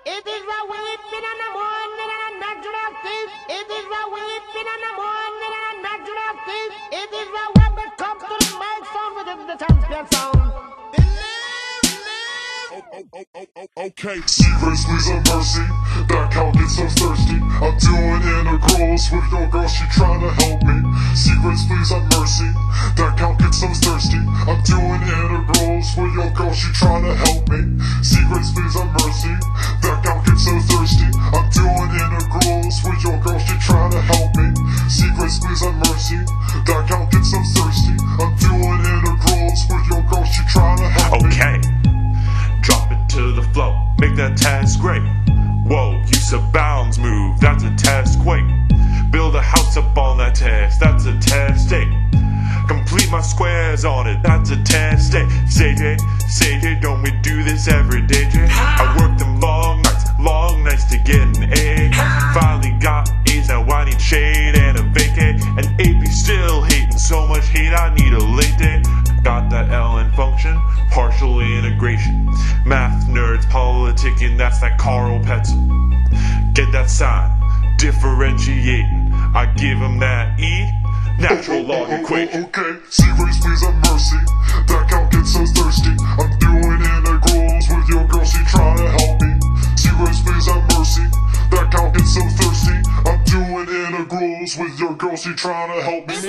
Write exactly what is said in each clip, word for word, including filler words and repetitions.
It is a weeping in the morning and a natural thief. It is a weeping in the morning and a natural thief. It is a when it comes to the mic sound with the champion sound. Okay, Secrets, please have mercy. That cow gets so thirsty. I'm doing integrals with your girl, she tryna help me. Secrets, please have mercy. That cow gets so thirsty. I'm doing integrals with your girl, she tryna help me. Secrets, please have mercy. That cow gets so thirsty. I'm doing integrals with your girl, she tryna help me. Secrets, please have mercy. That cow gets so thirsty. I'm doing integrals with your girl, she tryna help me. Okay. Drop it to the flow, make that task great. Whoa, use a bounds move, that's a task quake. Build a house up on that task, that's a task state. Complete my squares on it, that's a task state. Say J, say J, don't we do this every day, J? I worked them long nights, long nights to get an A. Finally got A's, now I need shade and a vacay. And A P still hating, so much hate I need a late day. Got that L N function, partial integration. Math nerds politicking, that's that Carl Petzel. Get that sign, differentiating. I give him that E, natural log equation. Okay, Secrets, please have mercy. That cow gets so thirsty. I'm doing integrals with your girl, she tryna help me. Secrets, please have mercy. That cow gets so thirsty. I'm doing integrals with your girl, she tryna help me.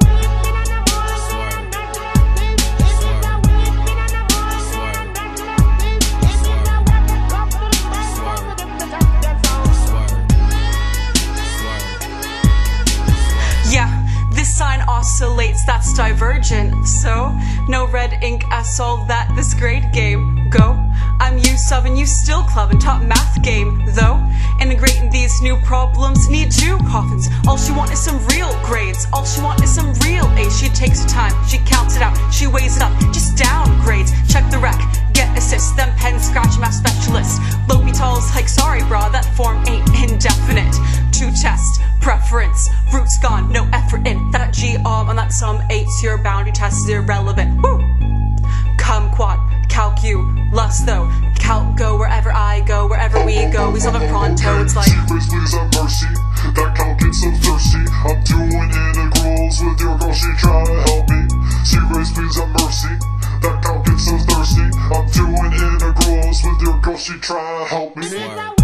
Sign oscillates, that's divergent. So, no red ink, I solve that this grade game. Go. I'm you subbing, you still clubbing, top math game. Though, integrating these new problems need two coffins. All she want is some real grades. All she want is some real A's. She takes her time, she counts it out, she weighs it up, just downgrades. Check the rec, get assists, then pen scratch math specialist. L'Hopital's like, sorry brah, that form ain't indefinite. To test, preference, roots gone, no effort in. That G arm on that sum eights, your boundary test is irrelevant. Woo! Kumquat, calculus though. Calc go wherever I go, wherever we go. We solve it pronto, it's like Secrets, please have mercy. That cow gets so thirsty. I'm doing integrals with your girl, she tryna help me. Secrets, please have mercy. That cow gets so thirsty. I'm doing integrals with your girl, she tryna help me.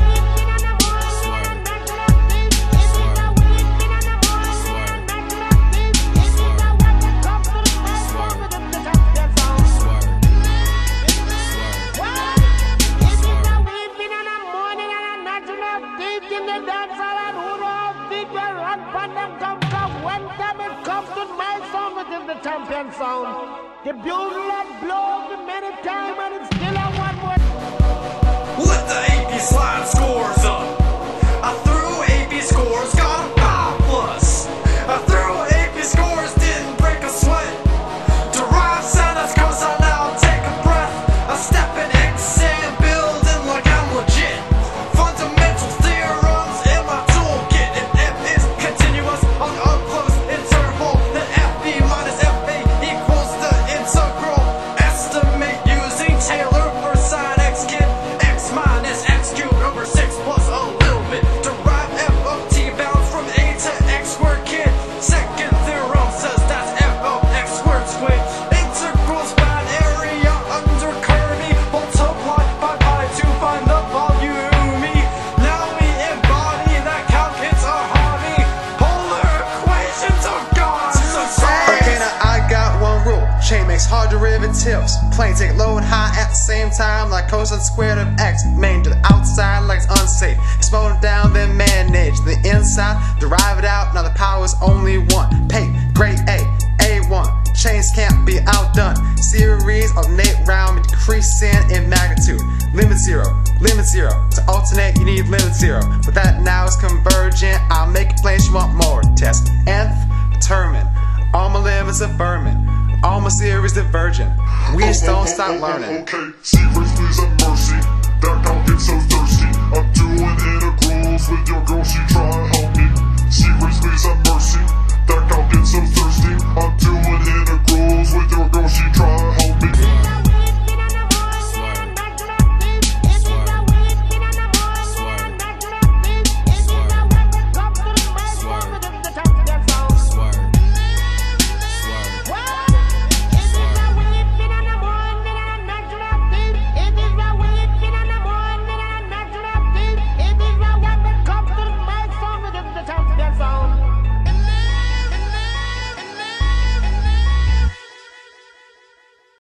The champion sound. The bugle had blown many times and it's still a one more. Let the A P slide scores up. I threw A P scores, got a five plus. I threw A P scores, didn't break a sweat. Derive sentence cause I now take a breath. I step in X and building like I'm legit. Fundamental theorems in my toolkit. If F is continuous on up close interval, then F B minus F A equals the integral. Estimate using Taylor for sine X kit. X minus X cubed over six plus a little bit. Derive F of T bounds from A to X squared kit. Second theorem says that's F of X squared squid. Integrals find area under curvy. Multiply by pi to find the volume. Now we embody that calculus a hobby. Polar equations are gone. So sorry. Okay, now I got one rule. Chain makes hard derivatives. Plane take low and high at the same time, like cosine squared of x. Main to the outside like it's unsafe. Explode it down, then manage the inside. Derive it out, now the power is only one. Pay, grade A, A one. Chains can't be outdone. Series alternate round decreasing in magnitude. Limit zero, limit zero. To alternate, you need limit zero. But that now is convergent. I'll make it plain, you want more. Test nth, determine. All my limits are Berman. All my series divergent. We just don't stop learning. Okay, Secrets, please have mercy. That cow gets so thirsty. I'm doing integrals with your girl, she tryna help me. Secrets, please have mercy. That cow gets so thirsty.